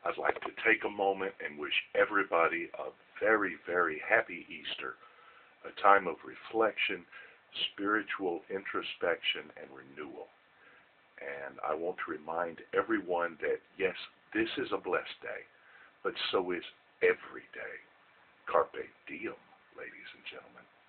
I'd like to take a moment and wish everybody a very, very happy Easter, a time of reflection, spiritual introspection, and renewal. And I want to remind everyone that, yes, this is a blessed day, but so is every day. Carpe Diem, ladies and gentlemen.